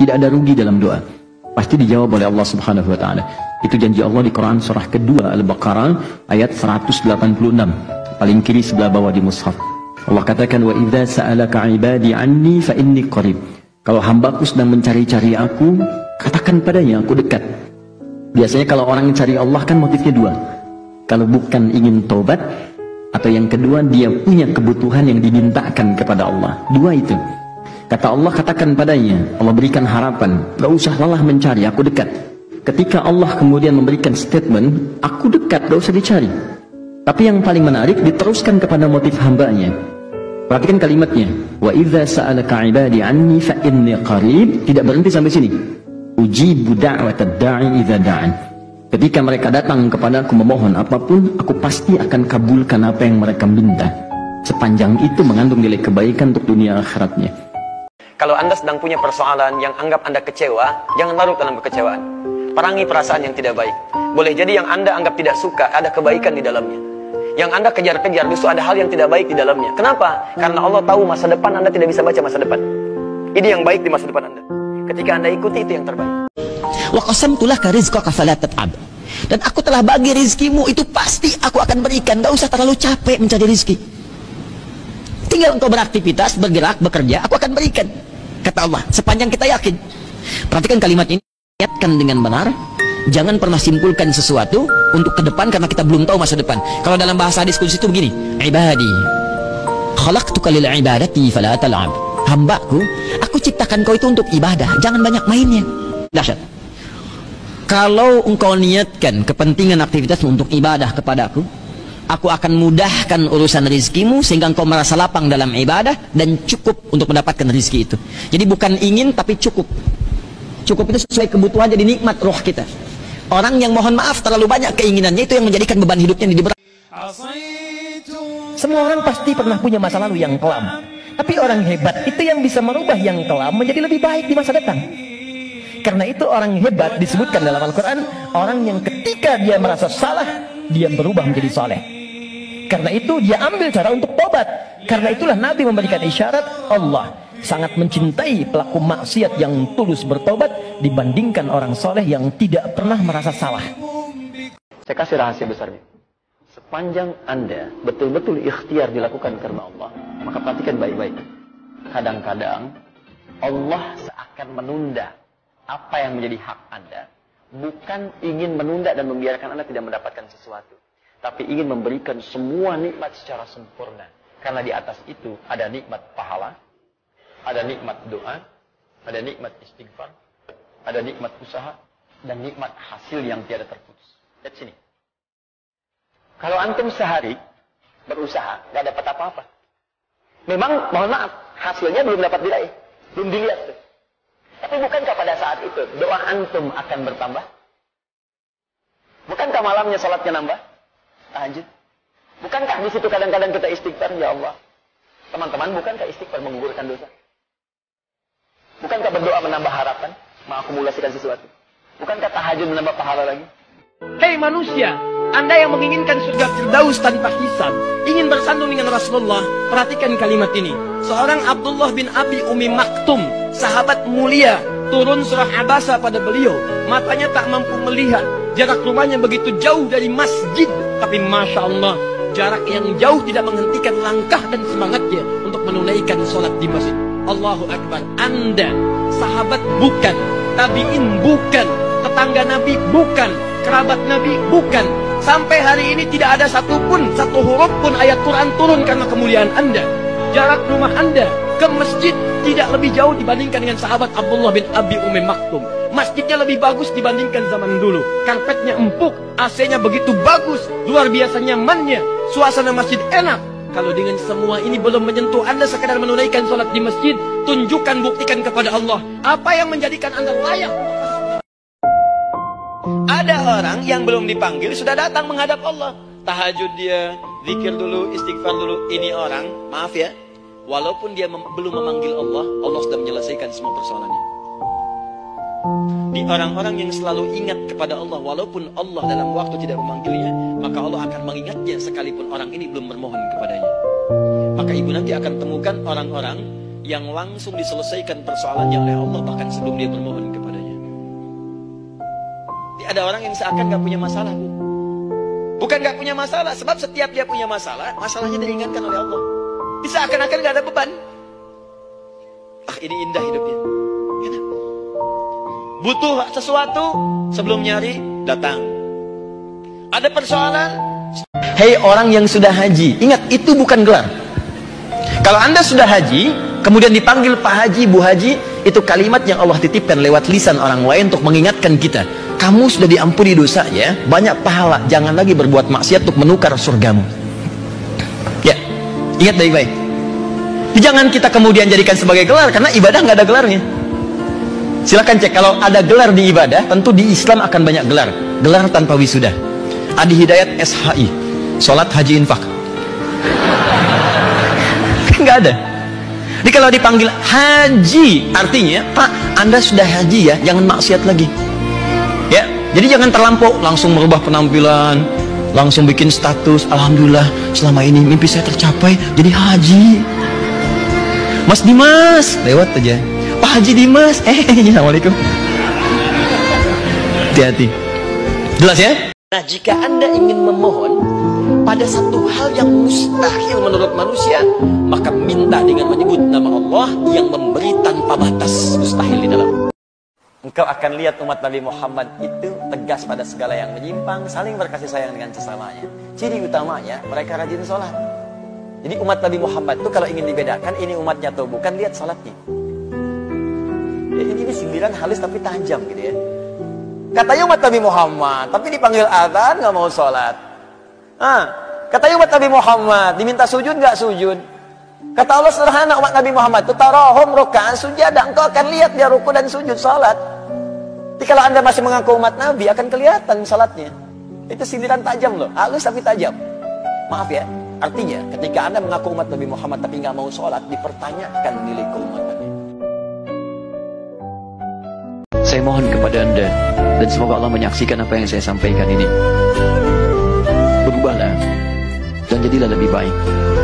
Tidak ada rugi dalam doa. Pasti dijawab oleh Allah Subhanahu wa taala. Itu janji Allah di Quran surah kedua Al-Baqarah ayat 186. Paling kiri sebelah bawah di mushaf. Allah katakan, wa idza sa'alaka 'ibadi 'anni fa inni qarib. Kalau hambaku sedang mencari-cari aku, katakan padanya aku dekat. Biasanya kalau orang mencari Allah kan motifnya dua. Kalau bukan ingin tobat, atau yang kedua dia punya kebutuhan yang dimintakan kepada Allah. Dua itu. Kata Allah, katakan padanya, Allah berikan harapan, gak usah lelah mencari, aku dekat. Ketika Allah kemudian memberikan statement, aku dekat, gak usah dicari. Tapi yang paling menarik, diteruskan kepada motif hambanya. Perhatikan kalimatnya, wa idza sa'alaka 'ibadi 'anni fa inni qarib. Tidak berhenti sampai sini. Ujibu da'watad da'i idza da'an. Ketika mereka datang kepadaku memohon apapun, aku pasti akan kabulkan apa yang mereka minta. Sepanjang itu mengandung nilai kebaikan untuk dunia akhiratnya. Kalau Anda sedang punya persoalan yang anggap Anda kecewa, jangan larut dalam kekecewaan. Perangi perasaan yang tidak baik. Boleh jadi yang Anda anggap tidak suka, ada kebaikan di dalamnya. Yang Anda kejar-kejar, justru ada hal yang tidak baik di dalamnya. Kenapa? Karena Allah tahu masa depan Anda tidak bisa baca masa depan. Ini yang baik di masa depan Anda. Ketika Anda ikuti, itu yang terbaik. Wa qasamtu laka rizqaka fala tat'ab. Dan aku telah bagi rizkimu, itu pasti aku akan berikan. Gak usah terlalu capek mencari rizki. Tinggal engkau beraktivitas, bergerak, bekerja, aku akan berikan. Kata Allah, sepanjang kita yakin. Perhatikan kalimat ini, niatkan dengan benar. Jangan pernah simpulkan sesuatu untuk ke depan karena kita belum tahu masa depan. Kalau dalam bahasa hadis kudus itu begini, ibadi khalaqtuka lil ibadati fala tal'ab. Hambaku, aku ciptakan kau itu untuk ibadah, jangan banyak mainnya. Dahsyat. Kalau engkau niatkan kepentingan aktivitasmu untuk ibadah kepadaku, aku akan mudahkan urusan rizkimu sehingga engkau merasa lapang dalam ibadah dan cukup untuk mendapatkan rizki itu. Jadi bukan ingin tapi cukup. Cukup itu sesuai kebutuhan, jadi nikmat roh kita. Orang yang mohon maaf terlalu banyak keinginannya, itu yang menjadikan beban hidupnya jadi berat. Semua orang pasti pernah punya masa lalu yang kelam. Tapi orang hebat itu yang bisa merubah yang kelam menjadi lebih baik di masa depan. Karena itu orang hebat disebutkan dalam Al-Quran, orang yang ketika dia merasa salah, dia berubah menjadi soleh. Karena itu dia ambil cara untuk tobat. Karena itulah Nabi memberikan isyarat, Allah sangat mencintai pelaku maksiat yang tulus bertobat dibandingkan orang soleh yang tidak pernah merasa salah. Saya kasih rahasia besarnya. Sepanjang Anda betul-betul ikhtiar dilakukan karena Allah, maka perhatikan baik-baik. Kadang-kadang Allah seakan menunda apa yang menjadi hak Anda. Bukan ingin menunda dan membiarkan Anda tidak mendapatkan sesuatu, tapi ingin memberikan semua nikmat secara sempurna. Karena di atas itu ada nikmat pahala, ada nikmat doa, ada nikmat istighfar, ada nikmat usaha, dan nikmat hasil yang tiada terputus. Lihat sini. Kalau antum sehari berusaha, nggak dapat apa-apa. Memang, mohon maaf, hasilnya belum dapat diraih, belum dilihat tuh. Tapi bukankah pada saat itu doa antum akan bertambah? Bukankah malamnya salatnya nambah? Tahajud. Bukankah di situ kadang-kadang kita istighfar, ya Allah? Teman-teman, bukankah istighfar menggugurkan dosa? Bukankah berdoa menambah harapan, mengakumulasikan sesuatu? Bukankah tahajud menambah pahala lagi? Hei manusia, Anda yang menginginkan surga Firdaus tanpa hisab, ingin bersandung dengan Rasulullah, perhatikan kalimat ini. Seorang Abdullah bin Abi Umi Maktum, sahabat mulia, turun surah Abasa pada beliau. Matanya tak mampu melihat, jarak rumahnya begitu jauh dari masjid. Tapi Masya Allah, jarak yang jauh tidak menghentikan langkah dan semangatnya untuk menunaikan sholat di masjid. Allahu Akbar. Anda, sahabat bukan, tabi'in bukan, tetangga Nabi bukan, kerabat Nabi bukan. Sampai hari ini tidak ada satupun, satu huruf pun ayat Quran turun karena kemuliaan Anda. Jarak rumah Anda ke masjid tidak lebih jauh dibandingkan dengan sahabat Abdullah bin Abi Umi Maktum. Masjidnya lebih bagus dibandingkan zaman dulu. Karpetnya empuk, AC-nya begitu bagus, luar biasa nyamannya, suasana masjid enak. Kalau dengan semua ini belum menyentuh Anda sekadar menunaikan sholat di masjid, tunjukkan, buktikan kepada Allah apa yang menjadikan Anda layak. Ada orang yang belum dipanggil sudah datang menghadap Allah. Tahajud dia, zikir dulu, istighfar dulu. Ini orang, maaf ya, walaupun dia belum memanggil Allah, Allah sudah menyelesaikan semua persoalannya. Di orang-orang yang selalu ingat kepada Allah, walaupun Allah dalam waktu tidak memanggilnya, maka Allah akan mengingatnya sekalipun orang ini belum bermohon kepadanya. Maka ibu nanti akan temukan orang-orang yang langsung diselesaikan persoalannya oleh Allah bahkan sebelum dia bermohon kepadanya. Jadi ada orang yang seakan gak punya masalah. Bukan gak punya masalah, sebab setiap dia punya masalah, masalahnya diringankan oleh Allah. Seakan-akan gak ada beban. Ah, ini indah hidupnya. Enak. Butuh sesuatu, sebelum nyari, datang. Ada persoalan. Hei orang yang sudah haji, ingat itu bukan gelar. Kalau Anda sudah haji, kemudian dipanggil Pak Haji, Bu Haji, itu kalimat yang Allah titipkan lewat lisan orang lain untuk mengingatkan kita. Kamu sudah diampuni dosa ya, banyak pahala, jangan lagi berbuat maksiat untuk menukar surgamu. Ya, ingat baik-baik. Jangan kita kemudian jadikan sebagai gelar, karena ibadah nggak ada gelarnya. Silahkan cek, kalau ada gelar di ibadah, tentu di Islam akan banyak gelar. Gelar tanpa wisuda. Adi Hidayat SHI, Sholat Haji Infak. Nggak ada. Jadi kalau dipanggil haji, artinya Pak, Anda sudah haji ya, jangan maksiat lagi. Ya, jadi jangan terlampau langsung merubah penampilan, langsung bikin status, alhamdulillah selama ini mimpi saya tercapai jadi haji. Mas Dimas, lewat aja. Pak Haji Dimas, assalamualaikum. Hati-hati. Jelas ya? Nah, jika Anda ingin memohon pada satu hal yang mustahil menurut manusia, maka minta dengan menyebut nama Allah yang memberi tanpa batas mustahil di dalam. Engkau akan lihat umat Nabi Muhammad itu tegas pada segala yang menyimpang, saling berkasih sayang dengan sesamanya. Ciri utamanya, mereka rajin sholat. Jadi umat Nabi Muhammad itu kalau ingin dibedakan, ini umatnya atau bukan, lihat sholatnya. Ya, ini sindiran halus tapi tajam gitu ya. Katanya umat Nabi Muhammad, tapi dipanggil adzan nggak mau sholat. Katanya umat Nabi Muhammad, diminta sujud nggak sujud. Kata Allah sederhana, umat Nabi Muhammad itu tarahum ruk'an sujadah, engkau akan lihat dia ruku dan sujud salat. Jadi kalau Anda masih mengaku umat Nabi, akan kelihatan salatnya. Itu sindiran tajam loh, halus tapi tajam. Maaf ya, artinya ketika Anda mengaku umat Nabi Muhammad tapi nggak mau salat, dipertanyakan nilai keumatannya. Saya mohon kepada Anda, dan semoga Allah menyaksikan apa yang saya sampaikan ini. Berubahlah dan jadilah lebih baik.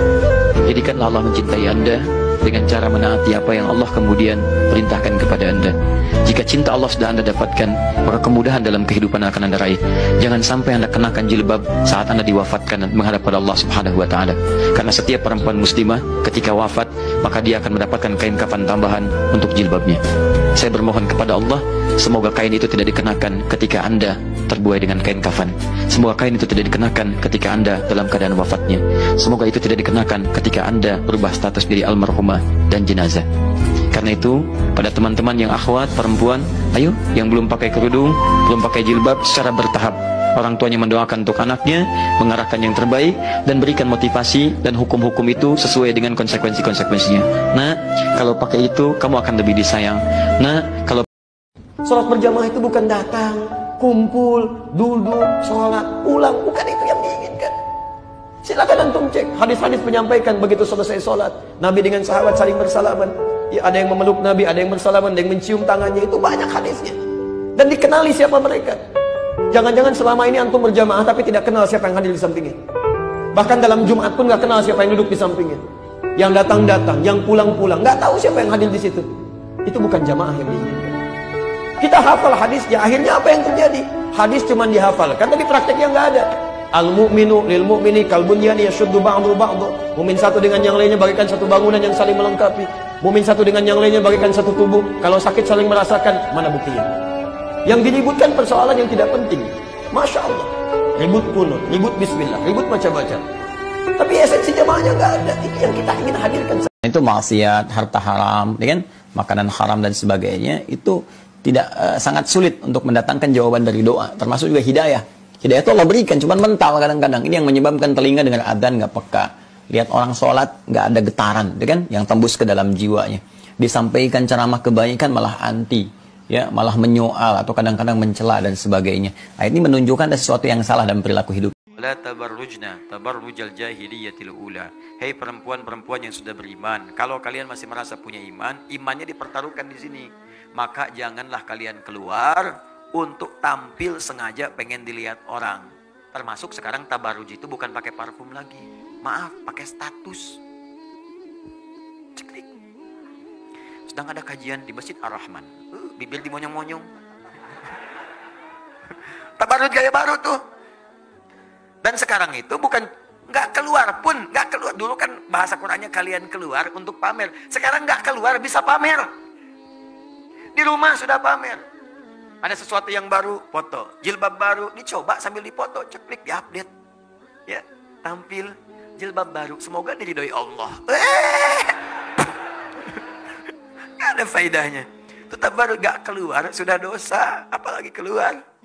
Jadikanlah Allah mencintai Anda dengan cara menaati apa yang Allah kemudian perintahkan kepada Anda. Jika cinta Allah sudah Anda dapatkan, maka kemudahan dalam kehidupan akan Anda raih. Jangan sampai Anda kenakan jilbab saat Anda diwafatkan dan menghadap pada Allah Subhanahu wa Ta'ala. Karena setiap perempuan muslimah ketika wafat, maka dia akan mendapatkan kain kafan tambahan untuk jilbabnya. Saya bermohon kepada Allah, semoga kain itu tidak dikenakan ketika Anda terbuai dengan kain kafan. Semoga kain itu tidak dikenakan ketika Anda dalam keadaan wafatnya. Semoga itu tidak dikenakan ketika Anda berubah status dari almarhumah dan jenazah. Karena itu, pada teman-teman yang akhwat, perempuan, ayo, yang belum pakai kerudung, belum pakai jilbab, secara bertahap. Orang tuanya mendoakan untuk anaknya, mengarahkan yang terbaik, dan berikan motivasi dan hukum-hukum itu sesuai dengan konsekuensi-konsekuensinya. Nah, kalau pakai itu, kamu akan lebih disayang. Nah, kalau sholat berjamaah itu bukan datang, kumpul, duduk, sholat, pulang, bukan itu yang diinginkan. Silakan antum cek, hadis-hadis menyampaikan begitu selesai sholat, Nabi dengan sahabat saling bersalaman. Ya, ada yang memeluk Nabi, ada yang bersalaman, ada yang mencium tangannya, itu banyak hadisnya. Dan dikenali siapa mereka. Jangan-jangan selama ini antum berjamaah tapi tidak kenal siapa yang hadir di sampingnya. Bahkan dalam Jumat pun nggak kenal siapa yang duduk di sampingnya. Yang datang-datang, yang pulang-pulang, nggak tahu siapa yang hadir di situ. Itu bukan jamaah yang diinginkan. Kita hafal hadisnya, akhirnya apa yang terjadi? Hadis cuma dihafalkan, tapi prakteknya nggak ada. Al-mu'minu lil mu'mini kal bunyani yashuddu ba'du ba'du. Mu'min satu dengan yang lainnya bagaikan satu bangunan yang saling melengkapi. Mu'min satu dengan yang lainnya bagaikan satu tubuh. Kalau sakit saling merasakan, mana buktinya? Yang diributkan persoalan yang tidak penting. Masya Allah, ribut kunut, ribut bismillah, ribut baca-baca. Tapi esensi jamaahnya nggak ada. Ini yang kita ingin hadirkan. Itu maksiat, harta haram, kan? Makanan haram dan sebagainya. Itu tidak sangat sulit untuk mendatangkan jawaban dari doa. Termasuk juga hidayah. Hidayah itu Allah berikan, cuman mental kadang-kadang. Ini yang menyebabkan telinga dengan adzan nggak peka. Lihat orang sholat nggak ada getaran, kan? Yang tembus ke dalam jiwanya. Disampaikan ceramah kebaikan malah anti, ya, malah menyoal atau kadang-kadang mencela dan sebagainya. Nah, ini menunjukkan ada sesuatu yang salah dalam perilaku hidup. La tabarrujna tabarrujal jahiliyatil ula. Hei perempuan-perempuan yang sudah beriman, kalau kalian masih merasa punya iman, imannya dipertaruhkan di sini. Maka janganlah kalian keluar untuk tampil sengaja pengen dilihat orang. Termasuk sekarang tabarruj itu bukan pakai parfum lagi. Maaf, pakai status. Ceklik. sedang ada kajian di Masjid Ar-Rahman. Bibir dimonyong-monyong. Tabarut gaya baru tuh. Dan sekarang itu bukan nggak keluar pun, nggak keluar. Dulu kan bahasa Qur'annya kalian keluar untuk pamer. Sekarang nggak keluar bisa pamer. Di rumah sudah pamer. Ada sesuatu yang baru, foto. Jilbab baru, dicoba sambil dipoto, ceklik, diupdate. Ya, tampil jilbab baru. Semoga diridhoi Allah. Nggak ada faedahnya. Tetap baru nggak keluar, sudah dosa. Apalagi keluar.